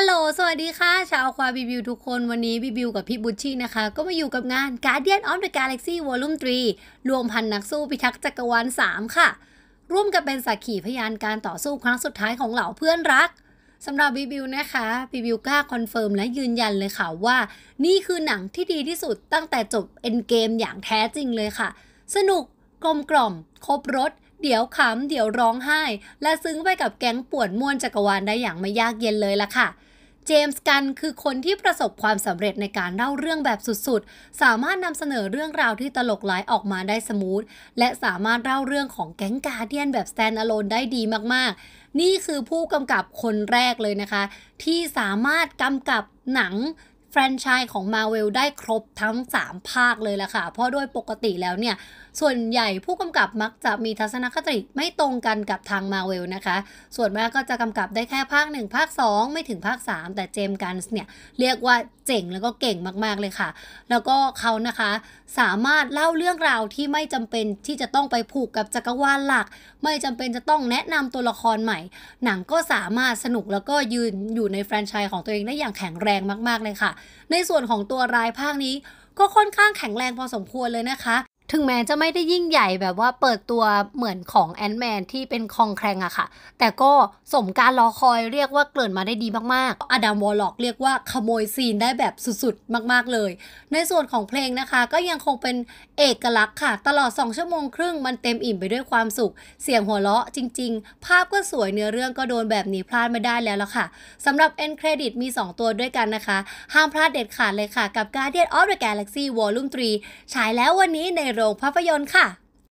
ฮัลโหลสวัสดีค่ะชาวควาบีบิวทุกคนวันนี้บีบิวกับพี่บุชชี่นะคะก็มาอยู่กับงาน Guardian of the Galaxy Volume 3รวมพันนักสู้พิทักษ์จักรวาล3ค่ะร่วมกันเป็นสักขีพยานการต่อสู้ครั้งสุดท้ายของเหล่าเพื่อนรักสำหรับบีบิวนะคะบีบิวกล้าคอนเฟิร์มและยืนยันเลยค่ะว่านี่คือหนังที่ดีที่สุดตั้งแต่จบ Endgame อย่างแท้จริงเลยค่ะสนุกกลมกล่อมครบรสเดี๋ยวขำเดี๋ยวร้องไห้และซึ้งไปกับแก๊งป่วนม่วนจักรวาลได้อย่างไม่ยากเย็นเลยล่ะค่ะเจมส์กันคือคนที่ประสบความสำเร็จในการเล่าเรื่องแบบสุดๆสามารถนำเสนอเรื่องราวที่ตลกร้ายออกมาได้สมูทและสามารถเล่าเรื่องของแก๊งการ์เดียนแบบ stand alone ได้ดีมากๆนี่คือผู้กำกับคนแรกเลยนะคะที่สามารถกำกับหนังแฟรนไชส์ของ Marvel ได้ครบทั้ง3ภาคเลยล่ะค่ะเพราะโดยปกติแล้วเนี่ยส่วนใหญ่ผู้กำกับมักจะมีทัศนคติไม่ตรงกันกับทาง Marvel นะคะส่วนมากก็จะกำกับได้แค่ภาค1ภาค2ไม่ถึงภาค3แต่เจมส์กันส์เนี่ยเรียกว่าเจ๋งแล้วก็เก่งมากๆเลยค่ะแล้วก็เขานะคะสามารถเล่าเรื่องราวที่ไม่จำเป็นที่จะต้องไปผูกกับจักรวาลหลักไม่จำเป็นจะต้องแนะนำตัวละครใหม่หนังก็สามารถสนุกแล้วก็ยืนอยู่ในแฟรนไชส์ของตัวเองได้อย่างแข็งแรงมากๆเลยค่ะในส่วนของตัวรายภาคนี้ก็ค่อนข้างแข็งแรงพอสมควรเลยนะคะถึงแม้จะไม่ได้ยิ่งใหญ่แบบว่าเปิดตัวเหมือนของแอนท์แมนที่เป็นคองแครงอะค่ะแต่ก็สมการรอคอยเรียกว่าเกริ่นมาได้ดีมากๆอดัมวอลล็อกเรียกว่าขโมยซีนได้แบบสุดๆมากๆเลยในส่วนของเพลงนะคะก็ยังคงเป็นเอกลักษณ์ค่ะตลอด2 ชั่วโมงครึ่งมันเต็มอิ่มไปด้วยความสุขเสียงหัวเราะจริงๆภาพก็สวยเนื้อเรื่องก็โดนแบบนี้พลาดไม่ได้แล้วล่ะค่ะสำหรับ End Credit มี2ตัวด้วยกันนะคะห้ามพลาดเด็ดขาดเลยค่ะกับ Guardian of the Galaxy Volume 3ฉายแล้ววันนี้ในโรงภาพยนตร์ค่ะ